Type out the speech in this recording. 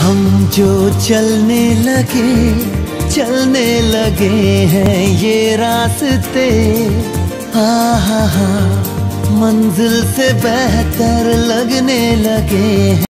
हम जो चलने लगे हैं ये रास्ते, मंजिल से बेहतर लगने लगे हैं।